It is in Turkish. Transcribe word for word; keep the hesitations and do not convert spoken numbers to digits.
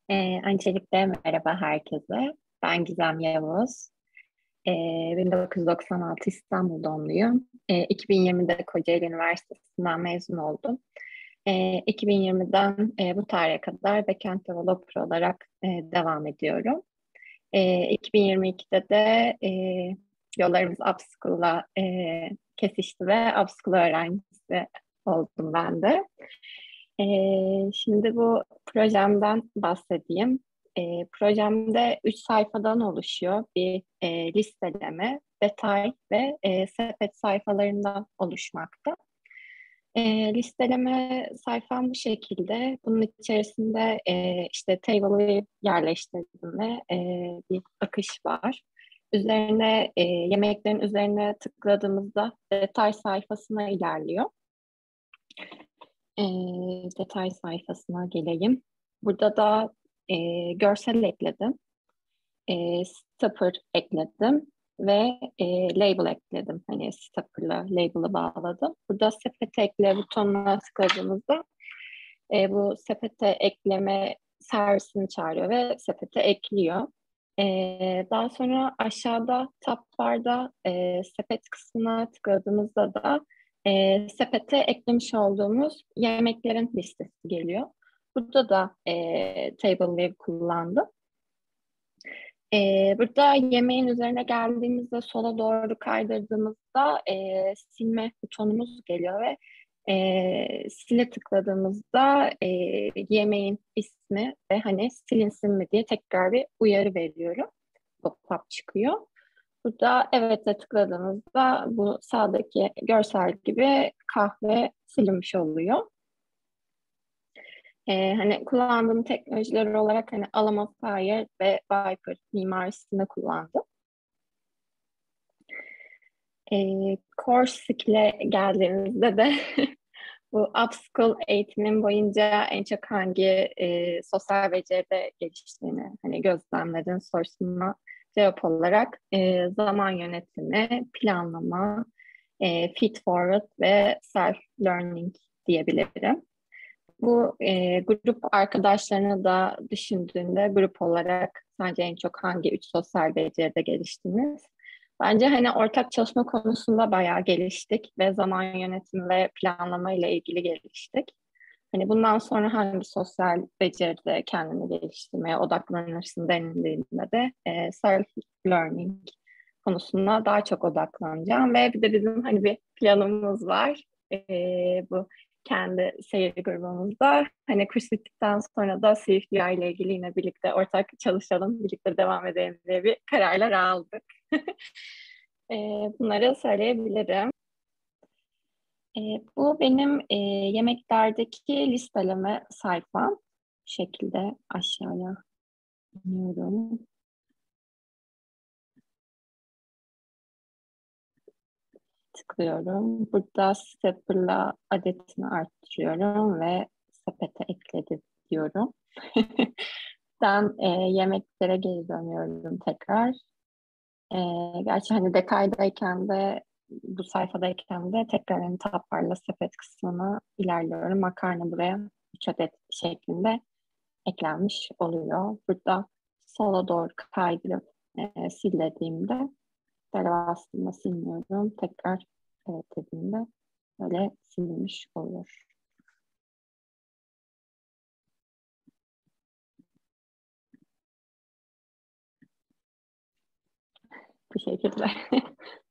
Ee, öncelikle merhaba herkese. Ben Gizem Yavuz. Ee, bin dokuz yüz doksan altı İstanbul doğumluyum. Ee, iki bin yirmide Kocaeli Üniversitesi'nden mezun oldum. Ee, iki bin yirmiden e, bu tarihe kadar backend developer olarak e, devam ediyorum. Ee, iki bin yirmi ikide de e, yollarımız Upskill'la e, kesişti ve Upskill öğrencisi oldum ben de. Ee, şimdi bu projemden bahsedeyim. Ee, projemde üç sayfadan oluşuyor. Bir e, listeleme, detay ve e, sepet sayfalarından oluşmakta. E, listeleme sayfam bu şekilde. Bunun içerisinde e, işte table'ı yerleştirdim ve e, bir akış var. Üzerine e, yemeklerin üzerine tıkladığımızda detay sayfasına ilerliyor. E, Detay sayfasına geleyim. Burada da e, görsel ekledim. E, Stopper ekledim ve e, label ekledim. Hani stopper'la label'ı bağladım. Burada sepete ekle butonuna tıkladığımızda e, bu sepete ekleme servisini çağırıyor ve sepete ekliyor. E, Daha sonra aşağıda tab barda e, sepet kısmına tıkladığımızda da e, sepete eklemiş olduğumuz yemeklerin listesi geliyor. Burada da e, table view kullandım. Ee, burada yemeğin üzerine geldiğimizde sola doğru kaydırdığımızda e, silme butonumuz geliyor ve e, sile tıkladığımızda e, yemeğin ismi ve hani silinsin mi diye tekrar bir uyarı veriyorum. Pop-up çıkıyor. Burada evet'e tıkladığımızda bu sağdaki görsel gibi kahve silinmiş oluyor. Ee, hani kullandığım teknolojiler olarak hani Alamo Fire ve Viper mimarisinde kullandım. Ee, Core Skill'e geldiğimizde de bu upskill eğitimin boyunca en çok hangi e, sosyal beceride geliştiğini hani gözlemledin sorusuna cevap olarak e, zaman yönetimi, planlama, e, feed forward ve self learning diyebilirim. Bu e, grup arkadaşlarını da düşündüğünde grup olarak sence en çok hangi üç sosyal beceride geliştiniz? Bence hani ortak çalışma konusunda bayağı geliştik ve zaman yönetimi ve planlama ile ilgili geliştik. Hani bundan sonra hangi sosyal beceride kendini geliştirmeye odaklanırsın denildiğinde de e, self learning konusuna daha çok odaklanacağım ve bir de bizim hani bir planımız var. E, bu kendi seyir grubumuzda. Hani kurs bittikten sonra da C F D I ile ilgili yine birlikte ortak çalışalım, birlikte devam edelim diye bir kararlar aldık. e, Bunları söyleyebilirim. E, Bu benim e, yemeklerdeki listeleme sayfam. Bu şekilde aşağıya iniyorum. Tıklıyorum. Burada stepper'la adetini arttırıyorum ve sepete ekledi diyorum. Ben e, yemeklere geri dönüyorum tekrar. E, Gerçi hani detaydayken de bu sayfadayken de tekrar hani tablarla sepet kısmına ilerliyorum. Makarna buraya üç adet şeklinde eklenmiş oluyor. Burada sola doğru kaydırıp e, sil dediğimde böyle aslında silmiyorum. Tekrar evet dediğimde böyle silinmiş oluyor. Bu şekilde.